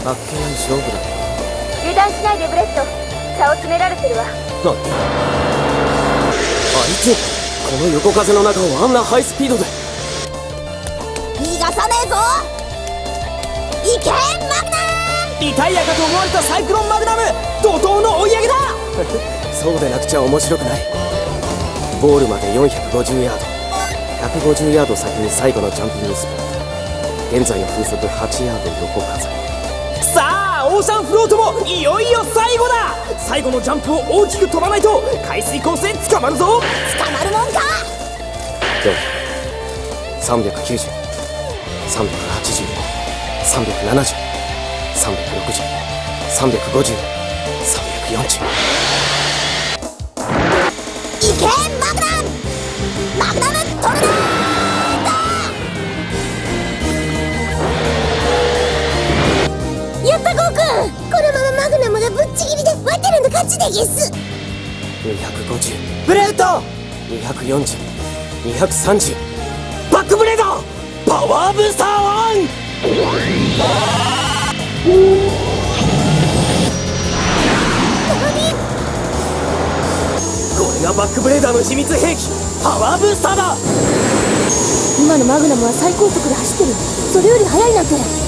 あっけない勝負だ。 油断しないでブレッド、差を詰められてるわ。 あいつこの横風の中をあんなハイスピードで。 逃がさねえぞ。いけマグナム。 リタイアかと思われたサイクロンマグナム、怒涛の追い上げだそうでなくちゃ面白くない。ゴールまで450ヤード、150ヤード先に最後のジャンピングスポット。現在の風速8ヤード横風。 さあオーシャンフロートもいよいよ最後だ。最後のジャンプを大きく飛ばないと海水光線捕まるぞ。 捕まるもんか。 390、380、370、360、350、340。 いけマグナム。マグナムトルネード。やったゴーくん、このままマグナムがぶっちぎりでワテルの勝ちでゲス。 250、 ブレード 240、230。 バックブレードパワーブースター1。これがバックブレーダーの秘密兵器、パワーブースターだ。 今のマグナムは最高速で走ってる。それより速いなんて。